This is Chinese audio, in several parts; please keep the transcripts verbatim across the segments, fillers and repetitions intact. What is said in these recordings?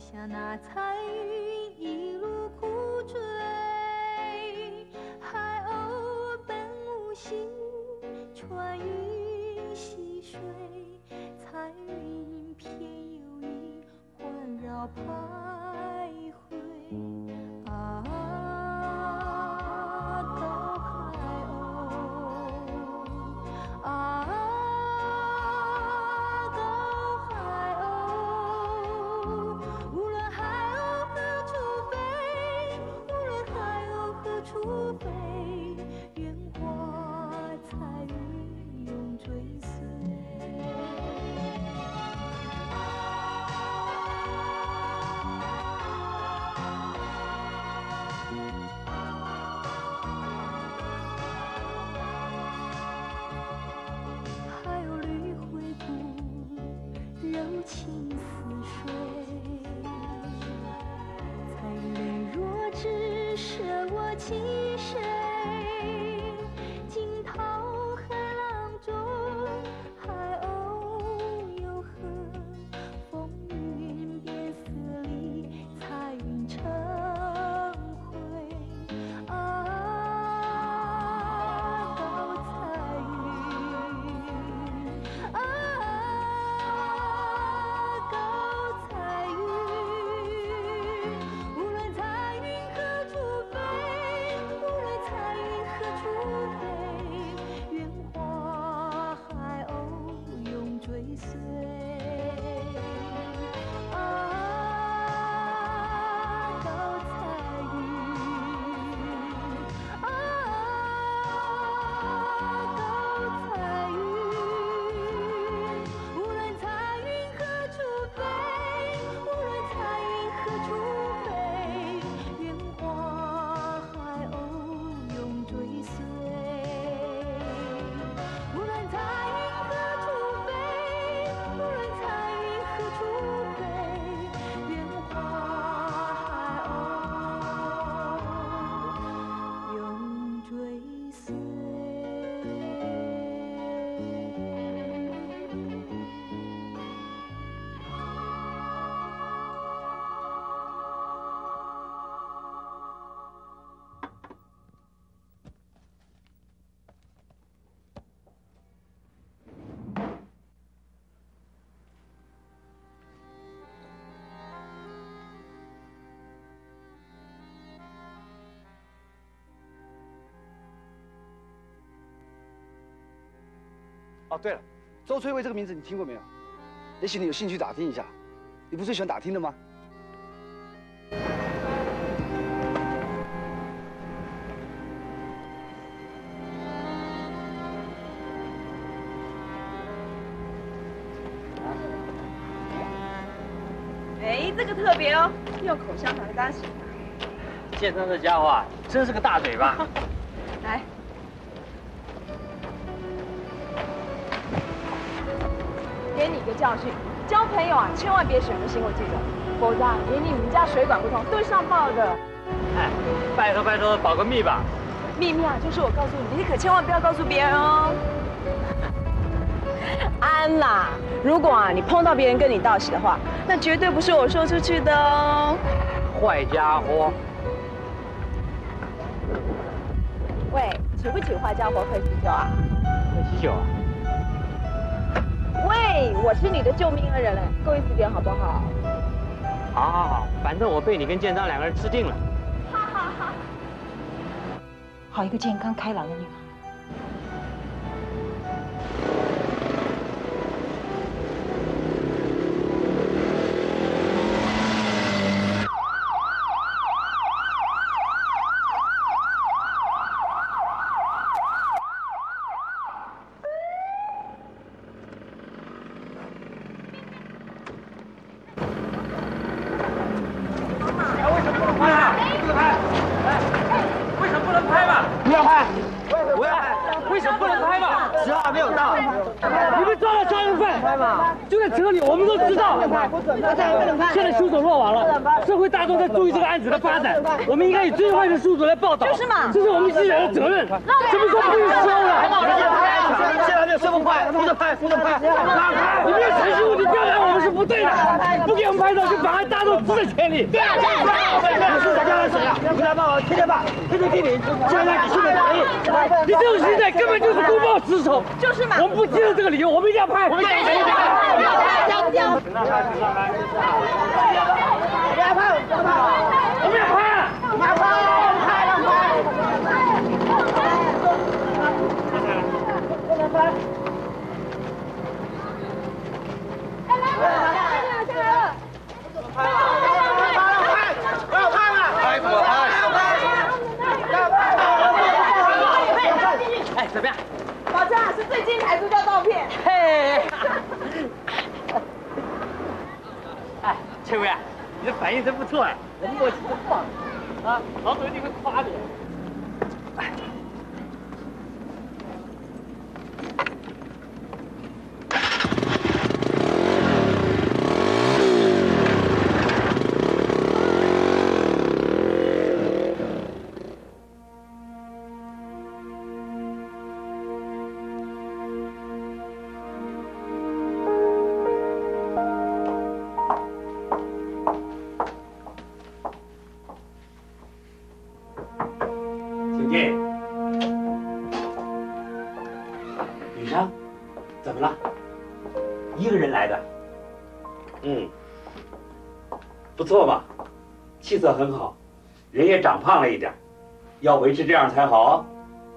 下那彩云一路苦追，海鸥奔无形，穿云戏水，彩云偏有意，环绕徘徊。啊，高海鸥，啊。 除非愿化彩云永追随。还有绿灰骨，柔情似水。彩云泪若只舍我情谁？惊涛骇浪中，海鸥又何？风云变色里，彩云成灰。啊，高彩云，啊，高彩云，无论彩云何处飞，无论彩云何处飞，愿化海鸥永追随。啊，高彩云，啊，高彩云，无论彩云何处飞，无论彩云何处飞，愿化海鸥永追随。无论彩云何处飞，无论彩云何处飞，愿化海鸥永追随。 哦，对了，周翠薇这个名字你听过没有？也许你有兴趣打听一下。你不是最喜欢打听的吗？ 哎，这个特别哦，用口香糖搭起。 建章这家伙啊，真是个大嘴巴。 来。 给你一个教训，交朋友啊，千万别选择新闻记者，否则啊，连你们家水管不通都会上报的。 哎，拜托拜托，保个密吧。 秘密啊，就是我告诉你，你可千万不要告诉别人哦。安啦，如果啊你碰到别人跟你道喜的话，那绝对不是我说出去的哦。 坏家伙！ 喂，请不请坏家伙喝喜酒啊？ 喝喜酒啊？ 喂，我是你的救命恩人嘞，够意思点好不好？ 好，好，好，反正我被你跟建章两个人吃定了。 哈哈哈！好一个健康开朗的女孩。现在凶手落网了，社会大众在注意这个案子的发展，我们应该以最坏的速度来报道，就是嘛，这是我们记者的责任。什么时候不许收了？现在这么快，不能拍，不能拍！你们陈师傅，你调查我们是不对的，不给我们拍照就妨碍大众知识权利。对啊，对啊，对啊！你是咱家的谁啊？你来帮我天天办，天天听你，现在你现在可以。你这种心态根本就是公报私仇。就是嘛。我们不接受这个理由，我们一定要拍。我们一定要拍！不要拍！不要拍！不要拍！不要拍！我们要拍！我们要拍！拍了拍！来来来！哎，怎么样？ 老张是最精彩独家照片。 嘿，哎，秋薇啊，你的反应真不错哎，我们默契真棒啊！老总一定会夸你。哎。 雨生，怎么了？一个人来的？嗯，不错吧？气色很好，人也长胖了一点，要维持这样才好啊。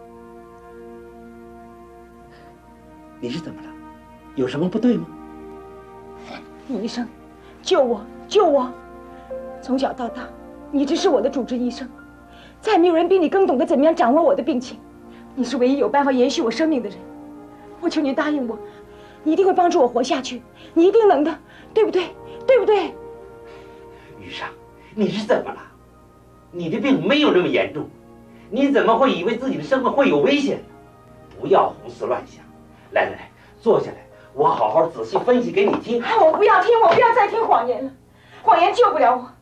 你是怎么了？有什么不对吗？ 李医生，救我，救我！从小到大，你一直是我的主治医生，再没有人比你更懂得怎么样掌握我的病情。你是唯一有办法延续我生命的人，我求你答应我，你一定会帮助我活下去，你一定能的，对不对？对不对？ 雨生，你是怎么了？你的病没有那么严重，你怎么会以为自己的生命会有危险呢？不要胡思乱想。来来来，坐下来，我好好仔细分析给你听。 我不要听，我不要再听谎言了，谎言救不了我。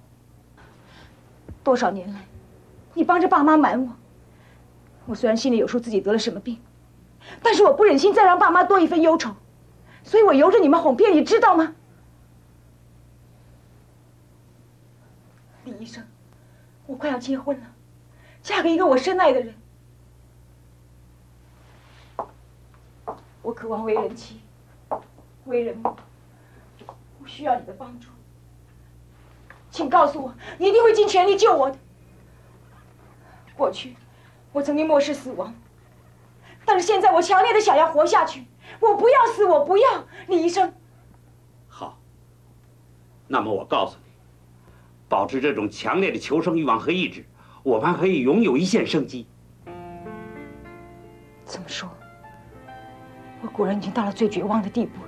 多少年来，你帮着爸妈瞒我。我虽然心里有数自己得了什么病，但是我不忍心再让爸妈多一份忧愁，所以我由着你们哄骗，你知道吗？李医生，我快要结婚了，嫁给一个我深爱的人。我渴望为人妻，为人母，我需要你的帮助，请告诉我，你一定会尽全力救我的。过去，我曾经漠视死亡，但是现在我强烈的想要活下去，我不要死，我不要，李医生。 好，那么我告诉你，保持这种强烈的求生欲望和意志，我们还可以拥有一线生机。 怎么说？我果然已经到了最绝望的地步了。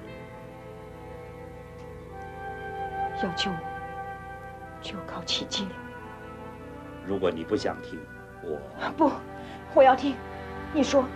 要救我，就靠奇迹了。 如果你不想听，我不，我要听。你说。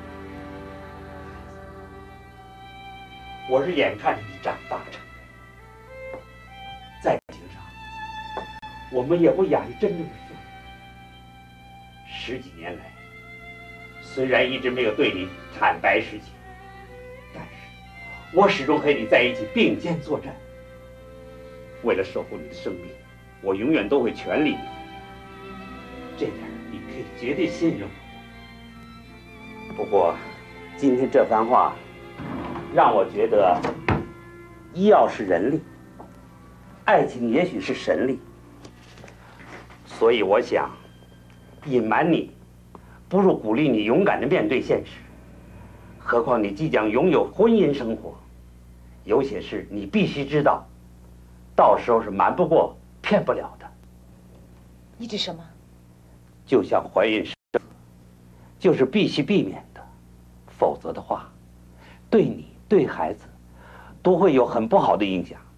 我是眼看着你长大成人，在感情上，我们也不亚于真正的父母。十几年来，虽然一直没有对你坦白实情，但是我始终和你在一起并肩作战。为了守护你的生命，我永远都会全力以赴。这点你可以绝对信任我。不过，今天这番话让我觉得，医药是人力，爱情也许是神力。所以我想，隐瞒你，不如鼓励你勇敢地面对现实。何况你即将拥有婚姻生活，有些事你必须知道，到时候是瞒不过、骗不了的。 你指什么？ 就像怀孕生子，就是必须避免的，否则的话，对你、对孩子，都会有很不好的影响。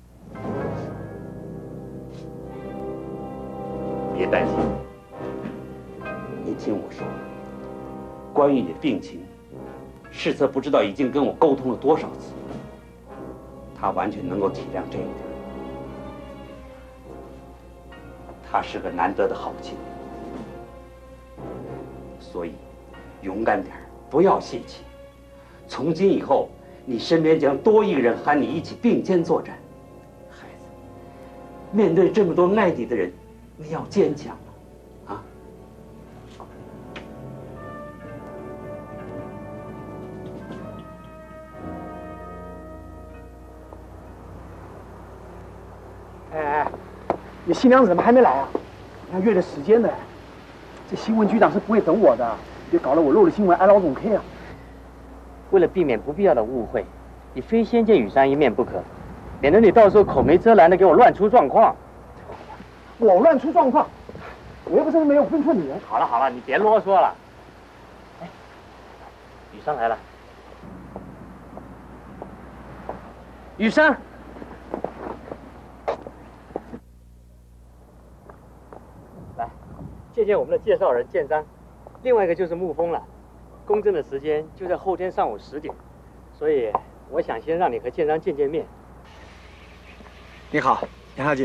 别担心，你听我说，关于你的病情，世策不知道已经跟我沟通了多少次，他完全能够体谅这一点。他是个难得的好亲，所以勇敢点，不要泄气， 从今以后，你身边将多一个人喊你一起并肩作战。孩子，面对这么多爱你的人，你要坚强啊！ 哎哎，你新娘子怎么还没来啊？你看约了时间呢。这新闻局长是不会等我的，别搞得我漏了新闻挨老总 K 啊！ 为了避免不必要的误会，你非先见雨山一面不可，免得你到时候口没遮拦的给我乱出状况。 我乱出状况，我又不是没有分错你。 好了好了，你别啰嗦了。哎，雨山来了。雨山。来，见见我们的介绍人建章，另外一个就是沐风了。公证的时间就在后天上午十点，所以我想先让你和建章见见面。 你好，杨小姐。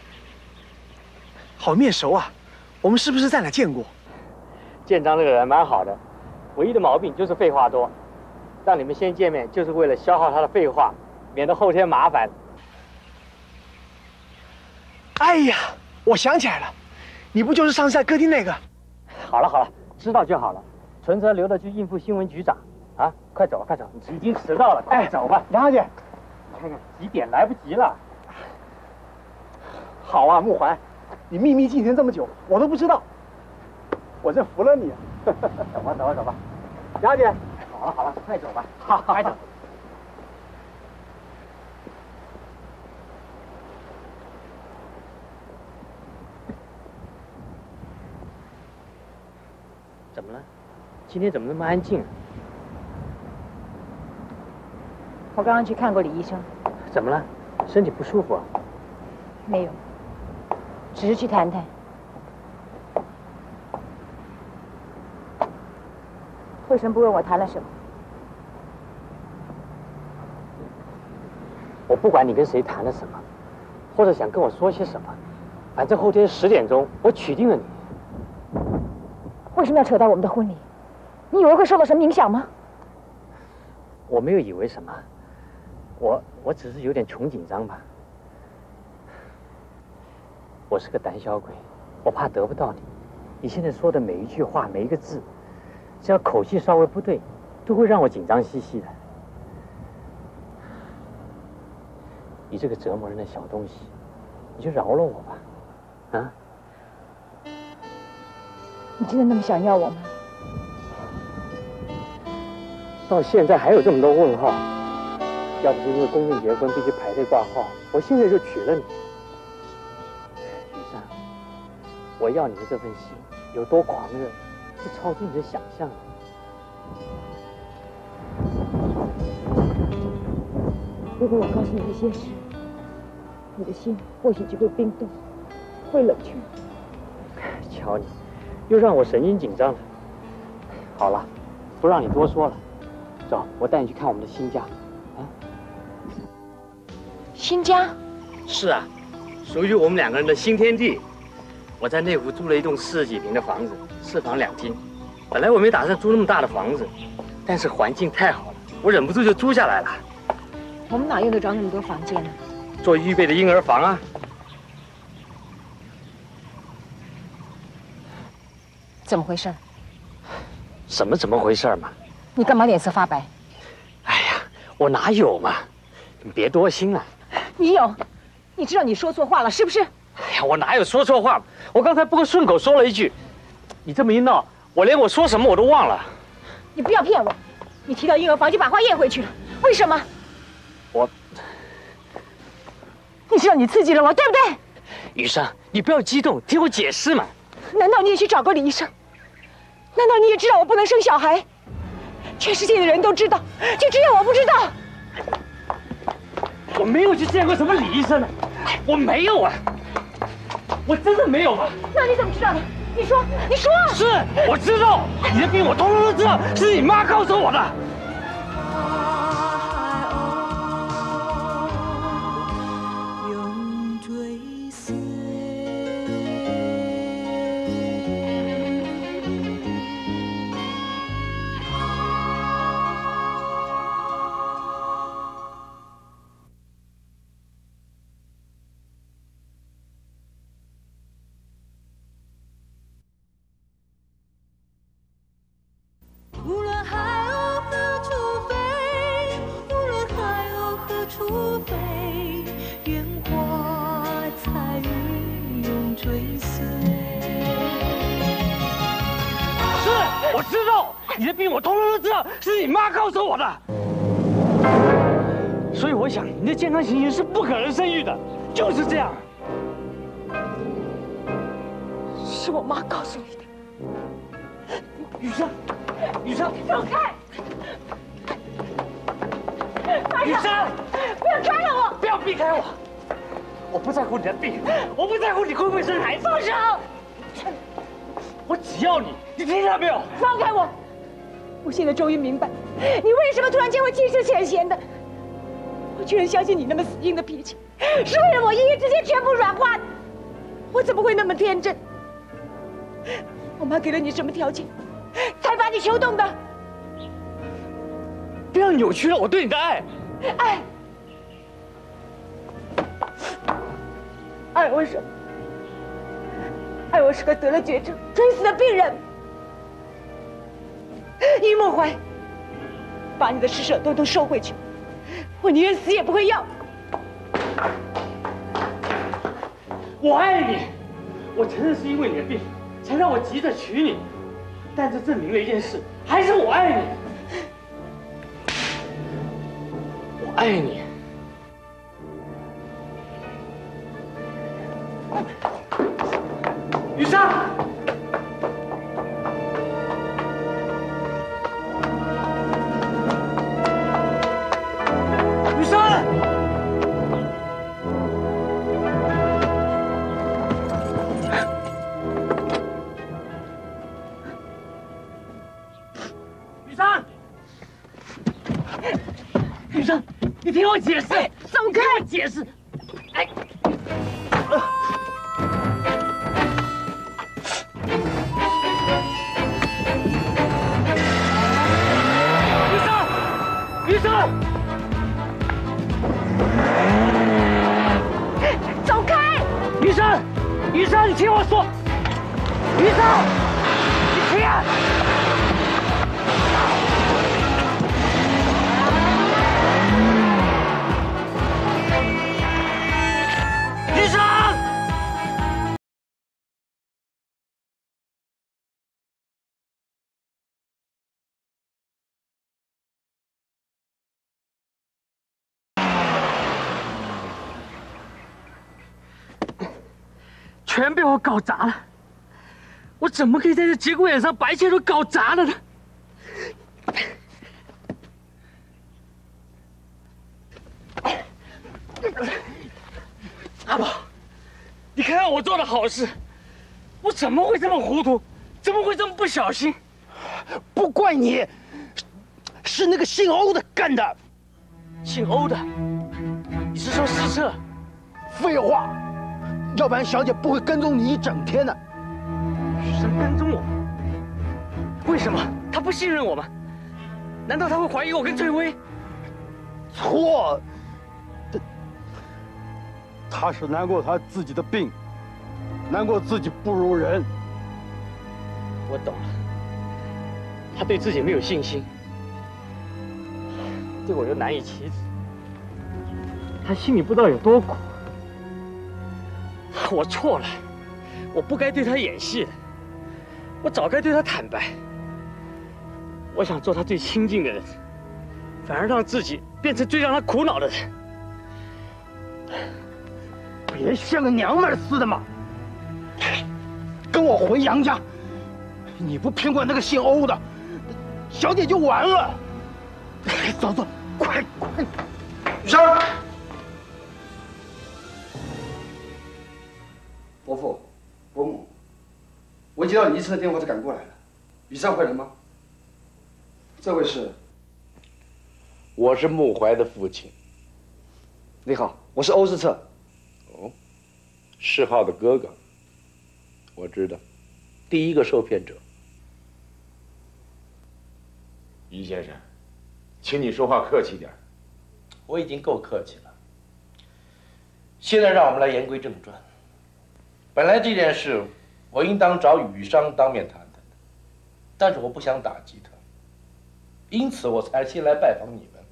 好面熟啊，我们是不是在哪见过？ 建章这个人蛮好的，唯一的毛病就是废话多。让你们先见面，就是为了消耗他的废话，免得后天麻烦。 哎呀，我想起来了，你不就是上次在歌厅那个？ 好了好了，知道就好了。存折留着去应付新闻局长啊！快走快走，你已经迟到了，快走吧。 杨小姐， 看看几点，来不及了。 好啊，慕怀，你秘密进行这么久，我都不知道，我真服了你。 走吧走吧走吧， 杨小姐， 好了好了，快走吧，好，快走。怎么了？今天怎么那么安静啊？ 我刚刚去看过李医生。 怎么了？身体不舒服啊？ 没有，只是去谈谈。为什么不问我谈了什么？ 我不管你跟谁谈了什么，或者想跟我说些什么，反正后天十点钟我取定了你。 为什么要扯到我们的婚礼？你以为会受到什么影响吗？ 我没有以为什么，我我只是有点穷紧张吧。我是个胆小鬼，我怕得不到你。你现在说的每一句话，每一个字，只要口气稍微不对，都会让我紧张兮兮的。你这个折磨人的小东西，你就饶了我吧，啊？ 你真的那么想要我吗？ 到现在还有这么多问号，要不是因为公证结婚必须排队挂号，我现在就娶了你。雨山，我要你的这份心有多狂热，是超出你的想象的。 如果我告诉你一些事，你的心或许就会冰冻，会冷却。 瞧你，又让我神经紧张了。好了，不让你多说了，走，我带你去看我们的新家。啊？ 新家？ 是啊，属于我们两个人的新天地。我在内湖租了一栋四十几平的房子，四房两厅。本来我没打算租那么大的房子，但是环境太好了，我忍不住就租下来了。 我们哪用得着那么多房间呢？ 做预备的婴儿房啊。 怎么回事？ 什么怎么回事嘛？ 你干嘛脸色发白？ 哎呀，我哪有嘛？你别多心了。 你有，你知道你说错话了是不是？ 哎呀，我哪有说错话？我刚才不过顺口说了一句，你这么一闹，我连我说什么我都忘了。 你不要骗我，你提到婴儿房就把话咽回去了，为什么？ 我， 你知道你刺激了我，对不对？ 雨珊，你不要激动，听我解释嘛。 难道你也去找过李医生？难道你也知道我不能生小孩？全世界的人都知道，就只有我不知道。 我没有去见过什么李医生呢，我没有啊，我真的没有啊。 那你怎么知道的？你说，你说。 是，我知道，你的病我通通都知道，是你妈告诉我的。 追随。 是，我知道你的病，我通通都知道，是你妈告诉我的。所以我想，你的健康情形是不可能生育的，就是这样。 是我妈告诉你的。 雨生，雨生， 走开！ 雨生， 不要抓了我！ 不要避开我！我不在乎你的病，我不在乎你会不会生孩子。 放手！ 我只要你，你听到没有？ 放开我！我现在终于明白，你为什么突然间会气势浅显的。我居然相信你那么死硬的脾气，是为了我一夜之间全部软化的。我怎么会那么天真？我妈给了你什么条件，才把你求动的？ 不要扭曲了我对你的爱。 爱，爱我什么？爱我是个得了绝症、垂死的病人。于梦怀，把你的施舍都都收回去，我宁愿死也不会要。 我爱你，我承认是因为你的病，才让我急着娶你，但这证明了一件事，还是我爱你。我爱你。雨生，雨生。雨生，雨生，你听我解释， 走开！ 听我解释。哎，雨生，雨生， 走开！ 雨生，雨生，你听我说，雨生，你听。雨生，全被我搞砸了！我怎么可以在这节骨眼上把一切都搞砸了呢？阿宝，你看看我做的好事，我怎么会这么糊涂？怎么会这么不小心？ 不怪你，是那个姓欧的干的。 姓欧的，你是说施策？ 废话，要不然小姐不会跟踪你一整天的。 许生跟踪我？为什么？他不信任我吗？难道他会怀疑我跟翠薇？ 错，他他是难过他自己的病，难过自己不如人。 我懂了，他对自己没有信心，对我又难以启齿，他心里不知道有多苦。我错了，我不该对他演戏的，我早该对他坦白。我想做他最亲近的人，反而让自己变成最让他苦恼的人。 别像个娘们似的嘛！跟我回杨家，你不骗过那个姓欧的，小姐就完了。走走，快快！雨生，伯父、伯母，我接到李医生的电话就赶过来了。雨生回来吗？这位是？ 我是穆怀的父亲。 你好，我是欧世策。 哦，世浩的哥哥。我知道，第一个受骗者。 于先生，请你说话客气点。 我已经够客气了。现在让我们来言归正传。本来这件事，我应当找雨商当面谈谈的，但是我不想打击他，因此我才先来拜访你们。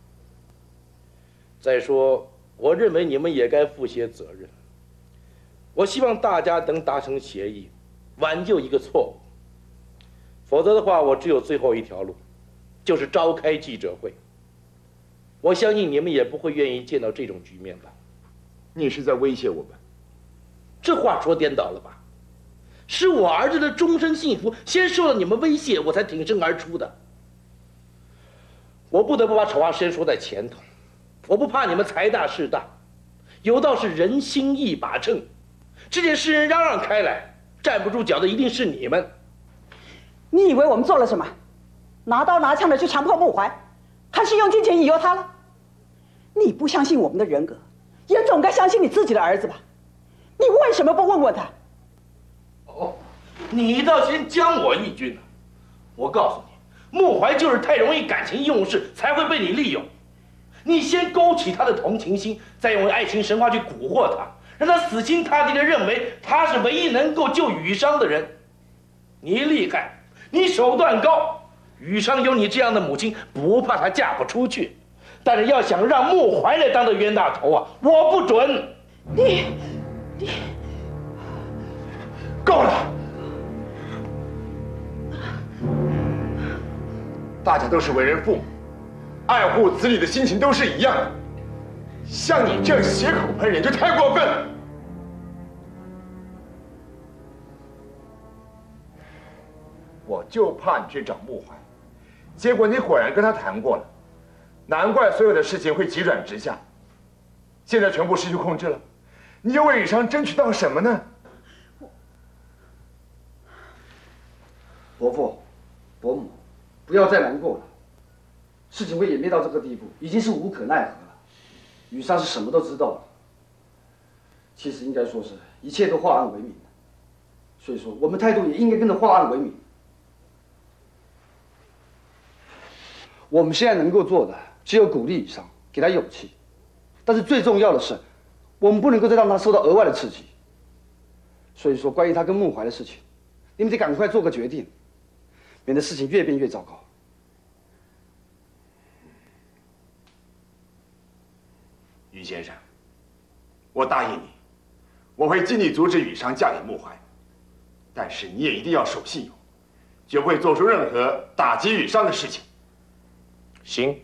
再说，我认为你们也该负些责任。 我希望大家能达成协议，挽救一个错误。否则的话，我只有最后一条路，就是召开记者会。我相信你们也不会愿意见到这种局面吧？ 你是在威胁我们？ 这话说颠倒了吧？是我儿子的终身幸福先受了你们威胁，我才挺身而出的。我不得不把丑话先说在前头，我不怕你们财大势大，有道是人心一把秤，这件事嚷嚷开来，站不住脚的一定是你们。 你以为我们做了什么？拿刀拿枪的去强迫穆怀，还是用金钱引诱他了？你不相信我们的人格，也总该相信你自己的儿子吧？你为什么不问问他？ 哦，你倒先将我一军呢！我告诉你，穆怀就是太容易感情用事，才会被你利用。你先勾起他的同情心，再用爱情神话去蛊惑他，让他死心塌地地认为他是唯一能够救羽商的人。你厉害，你手段高，羽商有你这样的母亲，不怕她嫁不出去。但是要想让穆怀来当的冤大头啊，我不准。 你，你， 够了！大家都是为人父母，爱护子女的心情都是一样的。像你这样血口喷人，就太过分了。我就怕你去找穆怀，结果你果然跟他谈过了，难怪所有的事情会急转直下。现在全部失去控制了，你又为羽商争取到什么呢？ 伯父、伯母，不要再难过了。事情会演变到这个地步，已经是无可奈何了。羽商是什么都知道了。其实应该说是一切都化案为民，所以说我们态度也应该跟着化案为民。我们现在能够做的只有鼓励羽商，给他勇气。但是最重要的是，我们不能够再让他受到额外的刺激。所以说，关于他跟穆怀的事情，你们得赶快做个决定，免得事情越变越糟糕。 于先生，我答应你，我会尽力阻止羽商嫁给穆怀，但是你也一定要守信用，绝不会做出任何打击羽商的事情。 行。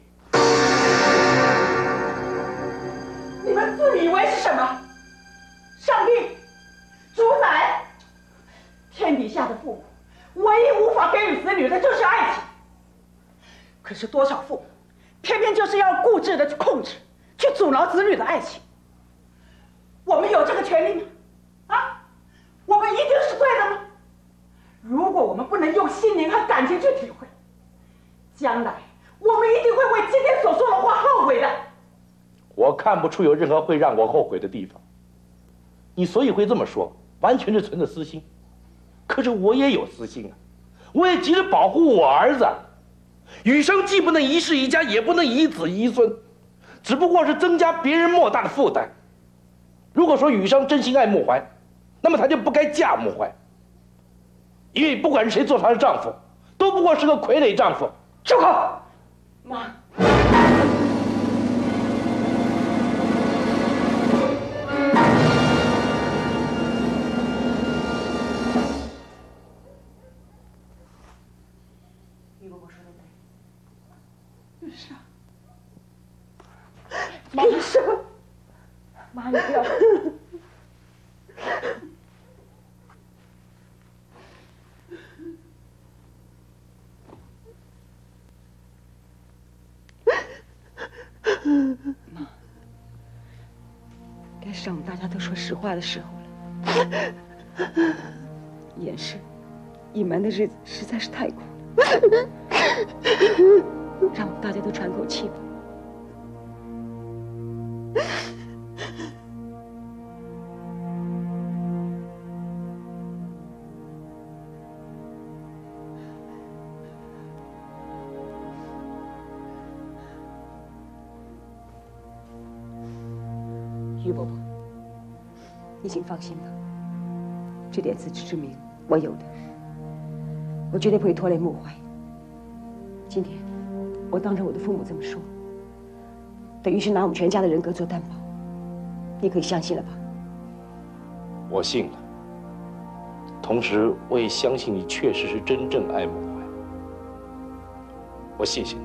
你们自以为是什么？上帝、主宰？天底下的父母，唯一无法给予子女的就是爱情。可是多少父母，偏偏就是要固执的去控制，去阻挠子女的爱情。我们有这个权利吗？啊，我们一定是对的吗？如果我们不能用心灵和感情去体会，将来我们一定会为今天所说的话后悔的。 我看不出有任何会让我后悔的地方。你所以会这么说，完全是存着私心。可是我也有私心啊，我也急着保护我儿子。羽商既不能一世一家，也不能一子一孙，只不过是增加别人莫大的负担。如果说羽商真心爱穆怀，那么他就不该嫁穆怀，因为不管是谁做他的丈夫，都不过是个傀儡丈夫。 住口！妈。于伯伯说的对。是啊。妈，你什么？妈，你不要。妈，该是让我们大家都说实话的时候了。掩饰、隐瞒的日子实在是太苦了，让我们大家都喘口气吧。于伯伯，你请放心吧，这点自知之明我有的，我绝对不会拖累穆怀。今天我当着我的父母这么说，等于是拿我们全家的人格做担保，你可以相信了吧？ 我信了。同时，我也相信你确实是真正爱孟怀。我谢谢你。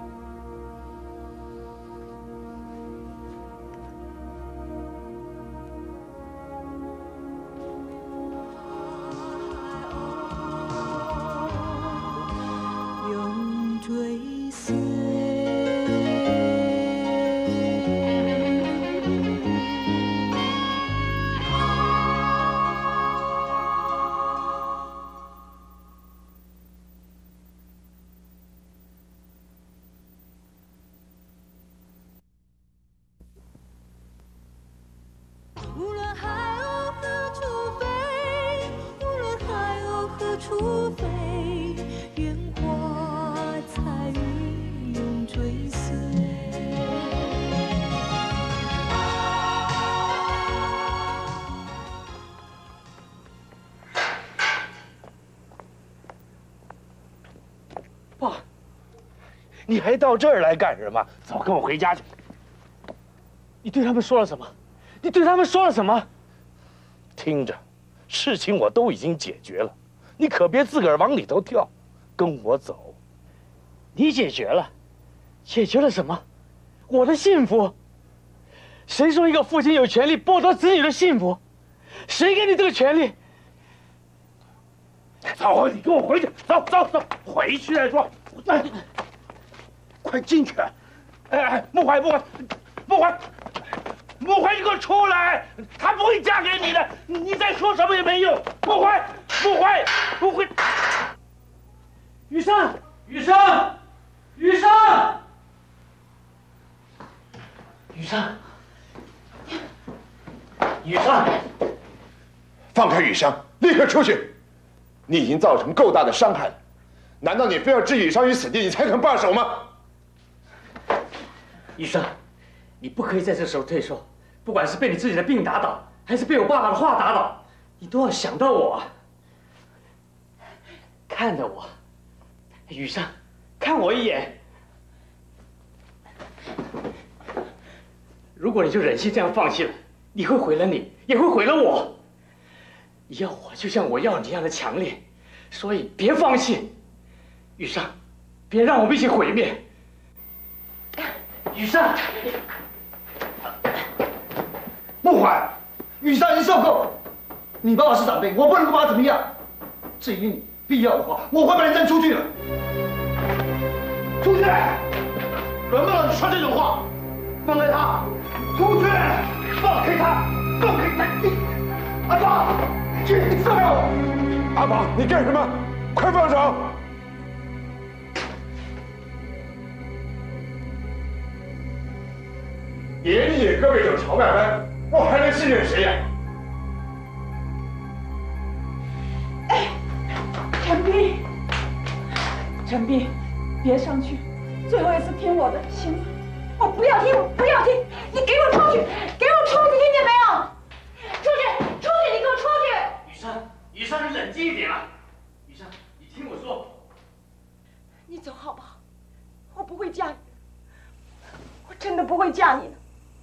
永追随。无论海鸥何处飞，无论海鸥何处飞，愿花彩云永追随。 爸，你还到这儿来干什么？走，跟我回家去。 你对他们说了什么？你对他们说了什么？ 听着，事情我都已经解决了，你可别自个儿往里头跳，跟我走。 你解决了，解决了什么？我的幸福。谁说一个父亲有权利剥夺子女的幸福？谁给你这个权利？ 走，你跟我回去，走走走，回去再说。哎，快进去！哎哎，穆怀，穆怀，穆怀。穆怀，你给我出来！她不会嫁给你的，你再说什么也没用。穆怀，穆怀，不会。 雨生，雨生，雨生，雨生，雨生， 放开雨生，立刻出去！你已经造成够大的伤害了，难道你非要置雨生于死地，你才肯罢手吗？ 雨生，你不可以在这时候退缩。不管是被你自己的病打倒，还是被我爸爸的话打倒，你都要想到我，看着我，雨生，看我一眼。如果你就忍心这样放弃了，你会毁了你，也会毁了我。你要我就像我要你一样的强烈，所以别放弃，雨生，别让我们一起毁灭。雨生。 穆怀，雨生已经受够了。你爸爸是长辈，我不能够把他怎么样。至于你，必要的话，我会把你扔出去的。出去！轮不到你说这种话。放开他！出去！放开他！放开他！阿宝，去你放开我！ 阿宝，你干什么？快放手！连你也胳膊肘朝外翻。我还能信任谁呀？ 哎，陈斌，陈斌，别上去，最后一次听我的，行吗？我不要听，我不要听，你给我出去，给我出去，听见没有？出去，出去，你给我出去！ 雨生，雨生，你冷静一点啊！雨生，你听我说， 你走好不好？我不会嫁你，我真的不会嫁你的。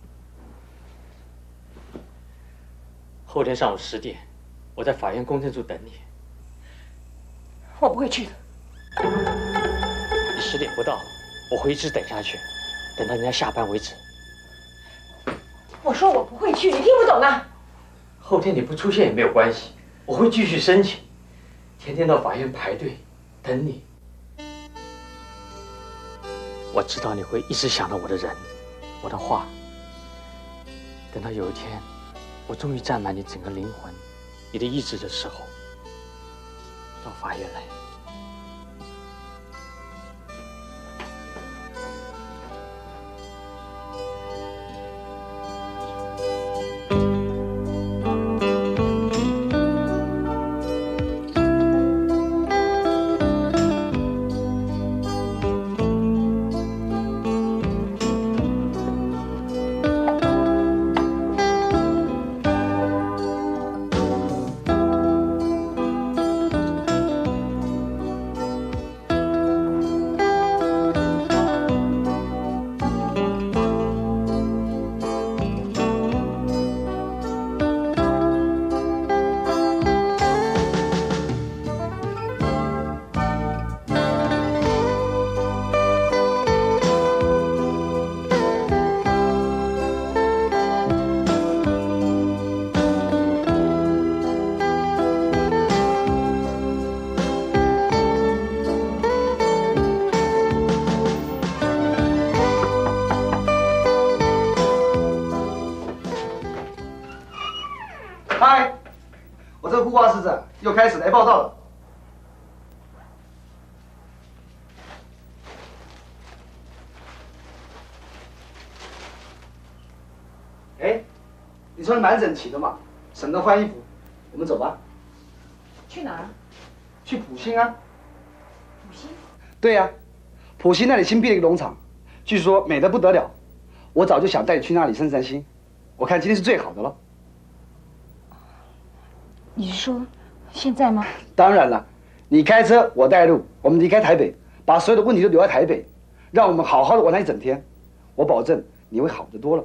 后天上午十点，我在法院公证处等你。 我不会去的。 你十点不到，我会一直等下去，等到人家下班为止。 我说我不会去，你听不懂啊？ 后天你不出现也没有关系，我会继续申请，天天到法院排队等你。我知道你会一直想到我的人，我的话。等到有一天。我终于占满你整个灵魂，你的意志的时候，到法院来。 嗨，我这个护花使者又开始来报道了。哎，你穿的蛮整齐的嘛，省得换衣服。我们走吧。 去哪儿？ 去普兴啊。 普兴？ 对呀、啊，普兴那里新辟了一个农场，据说美得不得了。我早就想带你去那里散散心，我看今天是最好的了。 你是说现在吗？ 当然了，你开车，我带路，我们离开台北，把所有的问题都留在台北，让我们好好的玩它一整天。我保证你会好得多了。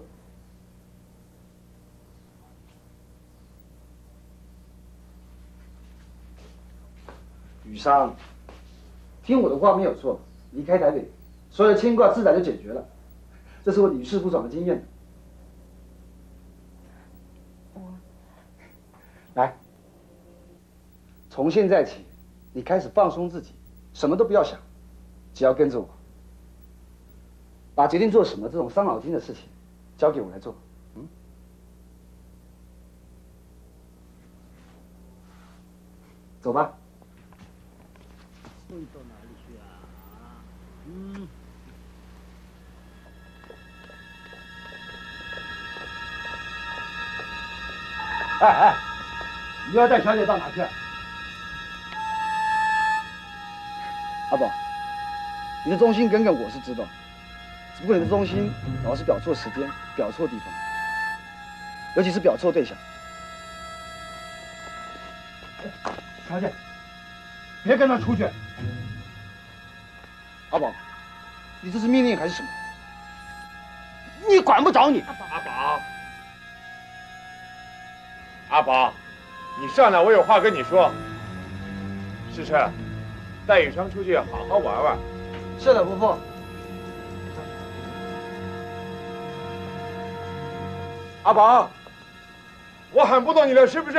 雨商，听我的话没有错，离开台北，所有的牵挂自然就解决了。这是我屡试不爽的经验。 我来，从现在起，你开始放松自己，什么都不要想，只要跟着我，把决定做什么这种伤脑筋的事情，交给我来做。嗯，走吧。 送到哪里去啊？嗯。哎哎，你要带小姐到哪去？ 阿宝，你的忠心耿耿我是知道，只不过你的忠心老是表错时间，表错地方，尤其是表错对象。 小姐，别跟他出去。 阿宝，你这是命令还是什么？ 你管不着你。 阿宝，阿宝，你上来，我有话跟你说。世琛，带雨商出去好好玩玩。 是的，伯父。 阿宝，我喊不动你了，是不是？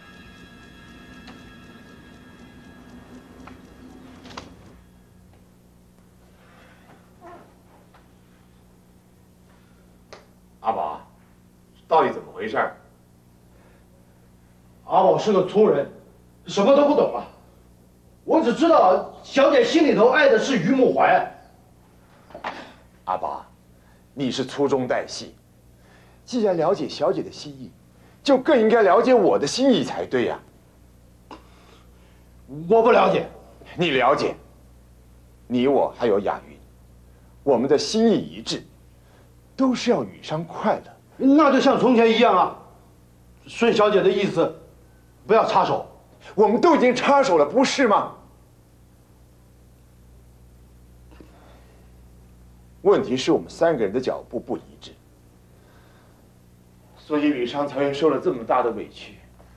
阿宝，到底怎么回事？ 阿宝是个粗人，什么都不懂啊。我只知道小姐心里头爱的是于慕怀。 阿宝，你是粗中带细，既然了解小姐的心意，就更应该了解我的心意才对呀。 我不了解。 你了解。你我还有雅云，我们的心意一致，都是要雨商快乐。 那就像从前一样啊。顺小姐的意思，不要插手。 我们都已经插手了，不是吗？问题是我们三个人的脚步不一致，所以吕商才会受了这么大的委屈。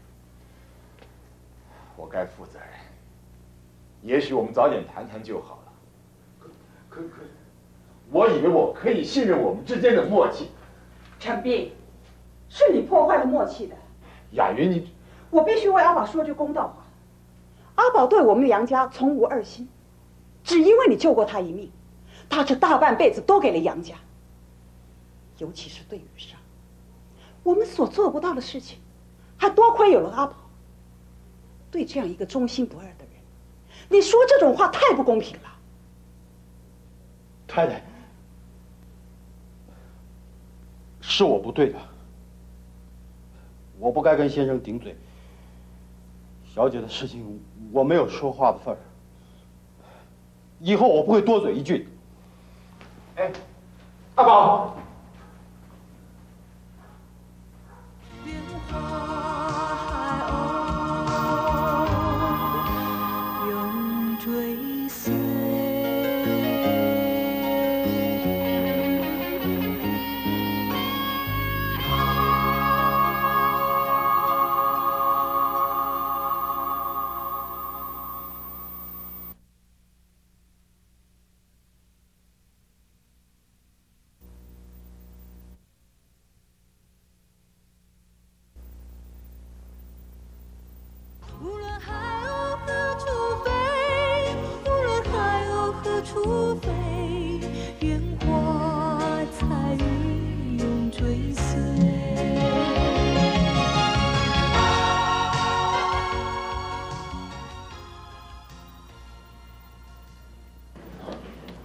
我该负责任。也许我们早点谈谈就好了。可可可，我以为我可以信任我们之间的默契。 陈斌，是你破坏了默契的。 雅云，你。 我必须为阿宝说句公道话。阿宝对我们梁家从无二心，只因为你救过他一命，他这大半辈子都给了杨家。尤其是对雨商，我们所做不到的事情，还多亏有了阿宝。对这样一个忠心不二的人，你说这种话太不公平了。 太太，是我不对的，我不该跟先生顶嘴。小姐的事情我没有说话的份儿，以后我不会多嘴一句。 哎，阿宝。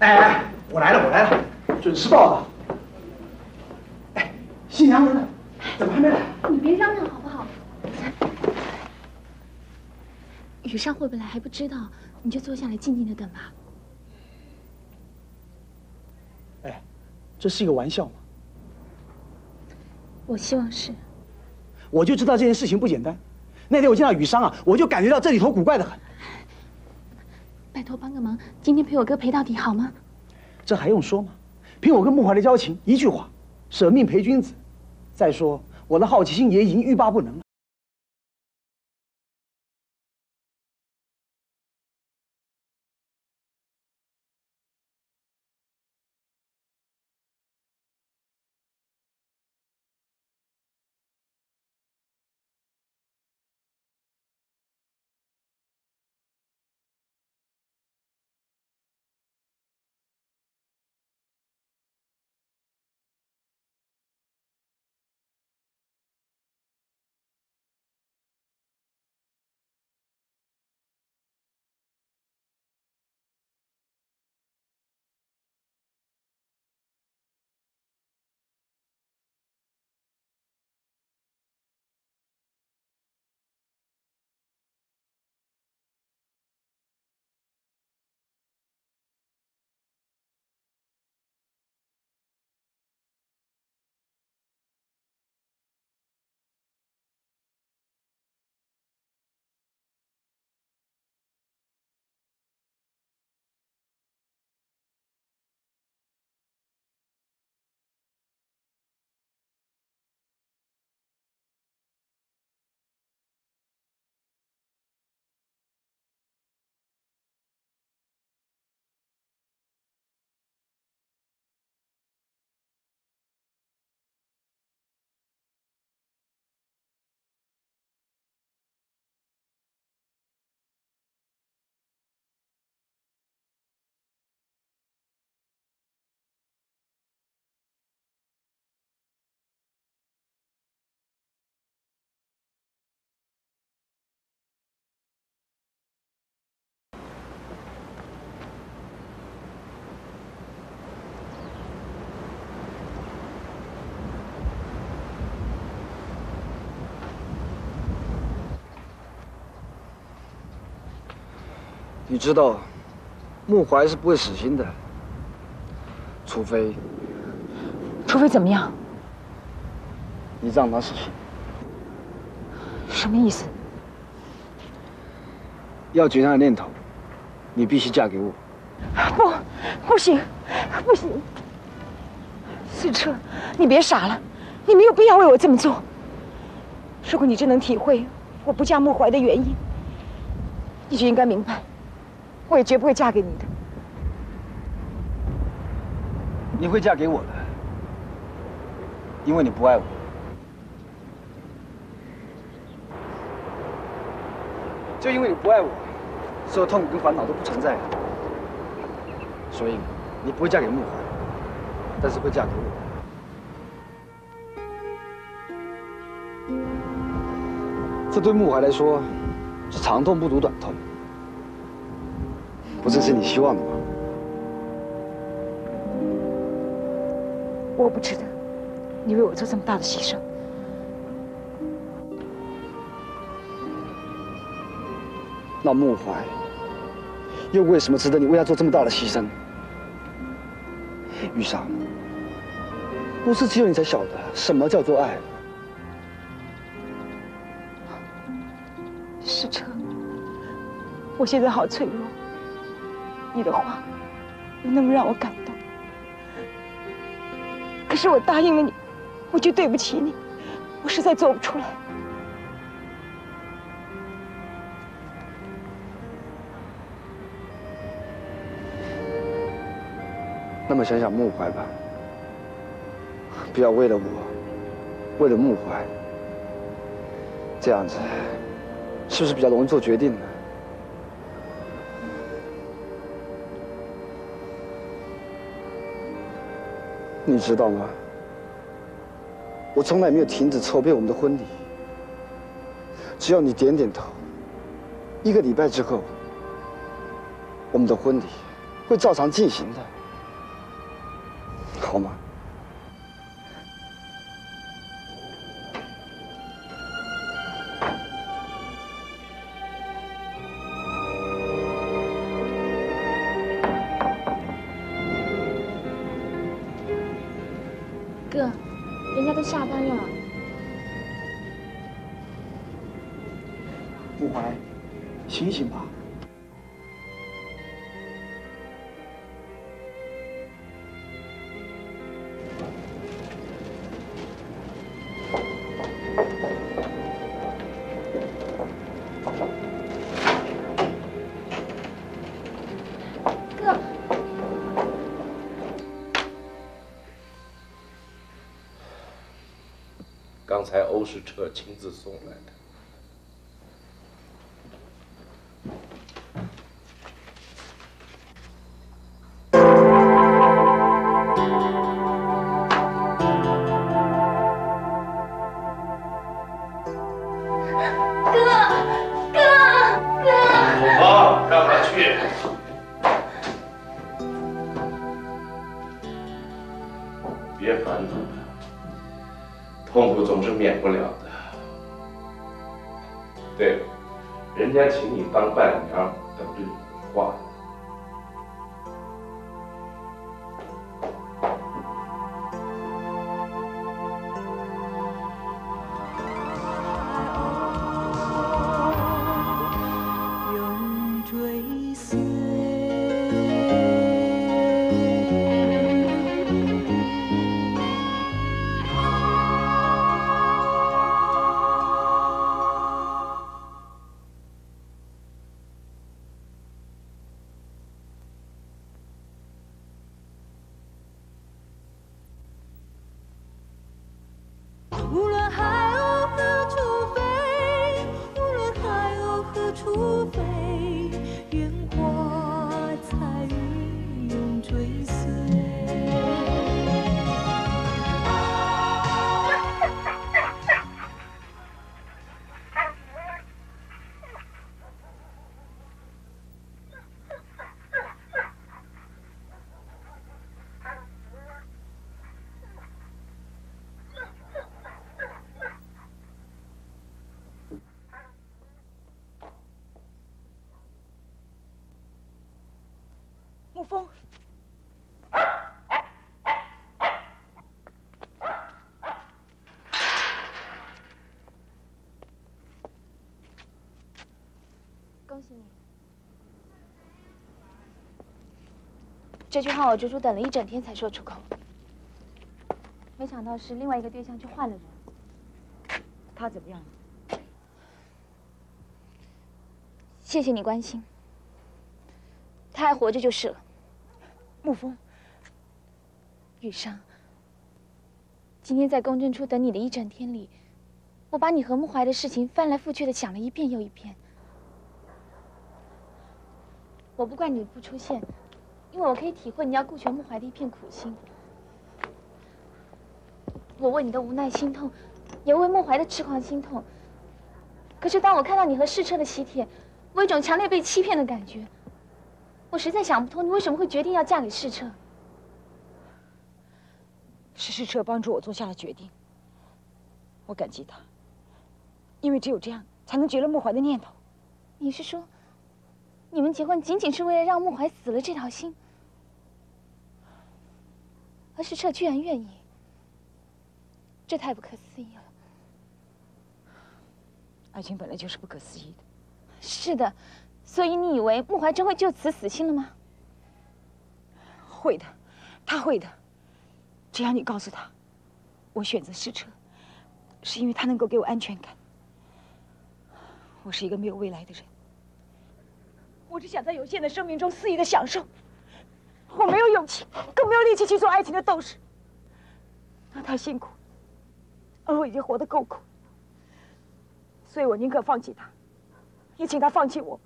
哎哎，我来了，我来了，准时报道。哎，新娘子呢？怎么还没来？ 你别嚷嚷好不好？雨上会不会来还不知道，你就坐下来静静的等吧。 哎，这是一个玩笑吗？ 我希望是。 我就知道这件事情不简单。那天我见到雨商啊，我就感觉到这里头古怪的很。 拜托帮个忙，今天陪我哥陪到底好吗？ 这还用说吗？凭我跟穆怀的交情，一句话，舍命陪君子。再说我的好奇心也已经欲罢不能了。你知道，穆怀是不会死心的，除非， 除非怎么样？ 你让他死心。 什么意思？ 要决他的念头，你必须嫁给我。 不，不行，不行！四车，你别傻了，你没有必要为我这么做。如果你真能体会我不嫁穆怀的原因，你就应该明白。 我也绝不会嫁给你的。 你会嫁给我的，因为你不爱我。就因为你不爱我，所有痛苦跟烦恼都不存在了。所以你不会嫁给穆怀，但是会嫁给我。这对穆怀来说是长痛不如短痛。 不正是你希望的吗？ 我不值得你为我做这么大的牺牲。 那穆怀又为什么值得你为他做这么大的牺牲？玉裳，不是只有你才晓得什么叫做爱。 世成，我现在好脆弱。 你的话又那么让我感动，可是我答应了你，我就对不起你，我实在做不出来。 那么想想穆怀吧，不要为了我，为了穆怀，这样子是不是比较容易做决定呢？ 你知道吗？我从来没有停止筹备我们的婚礼。只要你点点头，一个礼拜之后，我们的婚礼会照常进行的，好吗？ 哥，人家都下班了。 慕怀，醒醒吧！ 哥。 刚才欧世彻亲自送来的。 哥，哥，哥！ 好，让他去。别烦他了。 痛苦总是免不了的。对了，人家请你当伴娘，等着你回话。 永追随。 无论海鸥何处飞，无论海鸥何处飞，愿花彩云永追随。 沐风， 恭喜你！这句话我足足等了一整天才说出口，没想到是另外一个对象却换了人。 他怎么样？ 谢谢你关心，他还活着就是了。 沐风， 雨裳，今天在公证处等你的一整天里，我把你和慕怀的事情翻来覆去的想了一遍又一遍。我不怪你不出现，因为我可以体会你要顾全慕怀的一片苦心。我为你的无奈心痛，也为慕怀的痴狂心痛。可是当我看到你和世彻的喜帖，我有一种强烈被欺骗的感觉。 我实在想不通，你为什么会决定要嫁给世彻？ 是世彻帮助我做下了决定，我感激他，因为只有这样才能绝了慕怀的念头。 你是说，你们结婚仅仅是为了让慕怀死了这条心？而世彻居然愿意，这太不可思议了。 爱情本来就是不可思议的。 是的。 所以你以为慕怀真会就此死心了吗？ 会的，他会的。只要你告诉他，我选择世彻，是因为他能够给我安全感。我是一个没有未来的人，我只想在有限的生命中肆意的享受。我没有勇气，更没有力气去做爱情的斗士。他太辛苦，而我已经活得够苦，所以我宁可放弃他，也请他放弃我。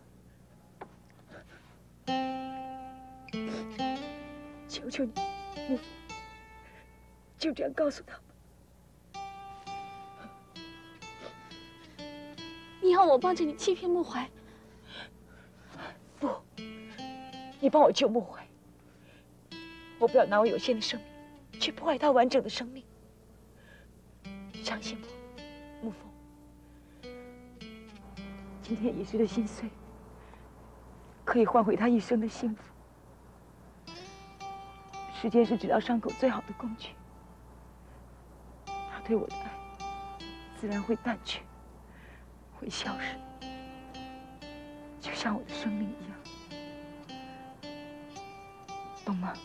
求求你，沐风，就这样告诉他吧。 你要我帮着你欺骗慕怀？ 不，你帮我救慕怀， 我不要拿我有限的生命去破坏他完整的生命。相信我，沐风，今天一时的心碎，可以换回他一生的幸福。时间是治疗伤口最好的工具。他对我的爱，自然会淡去，会消失，就像我的生命一样，懂吗？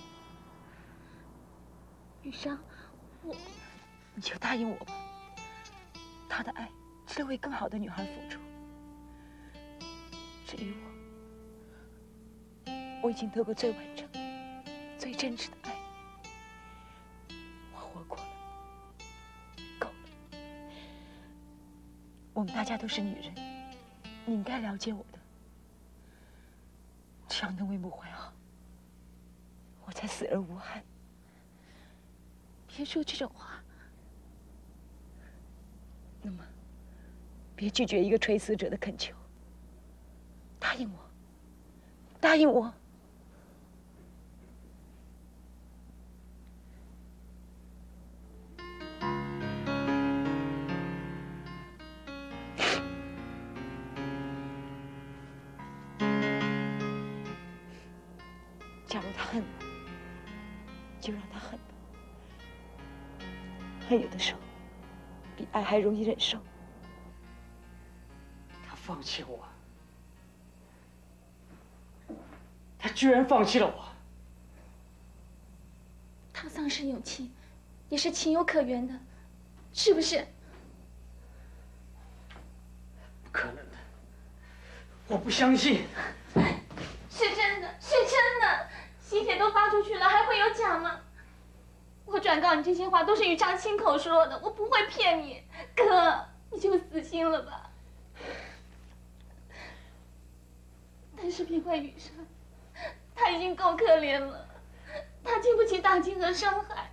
雨裳，我， 你就答应我吧。他的爱是为更好的女孩付出。至于我，我已经得过最完整、最真挚的爱，我活过了，够了。我们大家都是女人，你应该了解我的。只要能为穆怀好，我才死而无憾。 别说这种话。 那么，别拒绝一个垂死者的恳求。答应我，答应我。假如他恨我，就让他恨吧。恨有的时候比爱还容易忍受。 他放弃我，他居然放弃了我。 他丧失勇气，也是情有可原的，是不是？ 不可能的，我不相信。 是真的，是真的，喜帖都发出去了，还会有假吗？我转告你这些话都是雨裳亲口说的，我不会骗你，哥，你就死心了吧。但是别怪雨裳，他已经够可怜了，他经不起打击和伤害。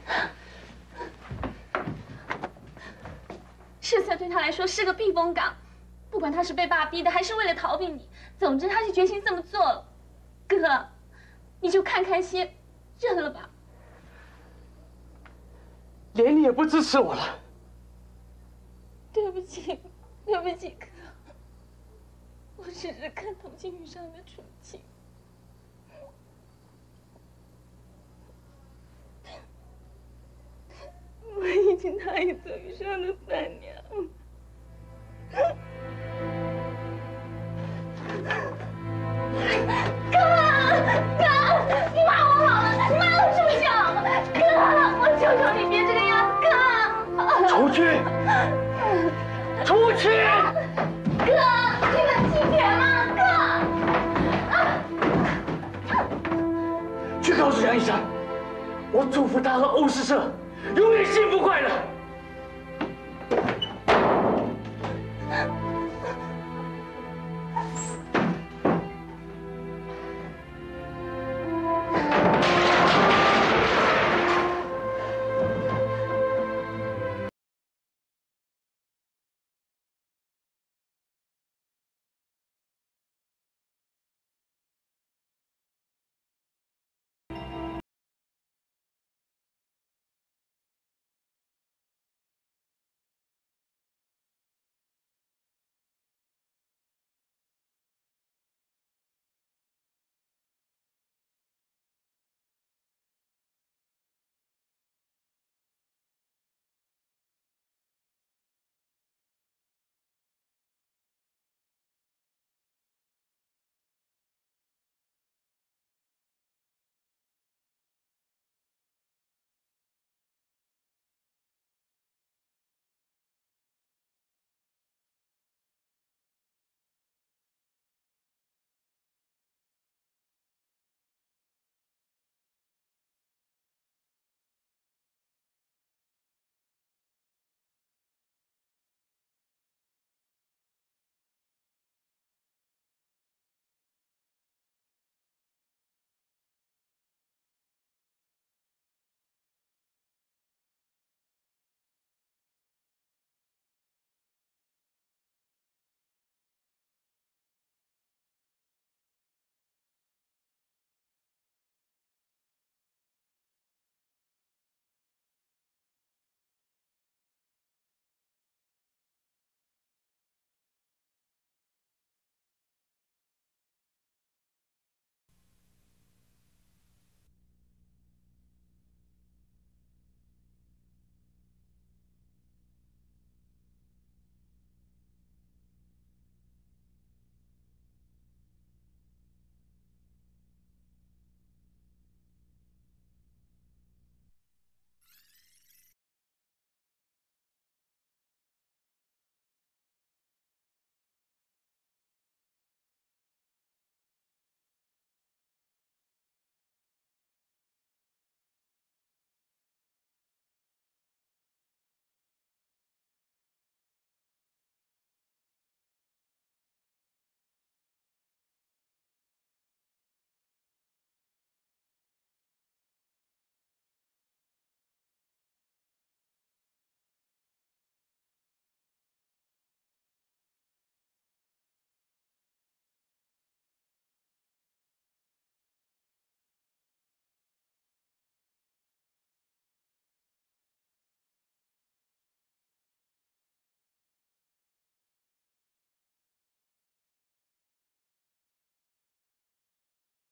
世策对他来说是个避风港，不管他是被爸逼的，还是为了逃避你，总之他是决心这么做了。哥，你就看开些，认了吧。 连你也不支持我了。 对不起，对不起，哥，我只是更同情雨裳的处境。我已经答应做雨裳的伴娘。哥，哥，你骂我好了，你骂我出去好了，哥，我求求你别这个样子，哥。 出去，出去！ 哥，你能听见吗， 哥？去告诉杨医生，我祝福他和欧诗社永远幸福快乐。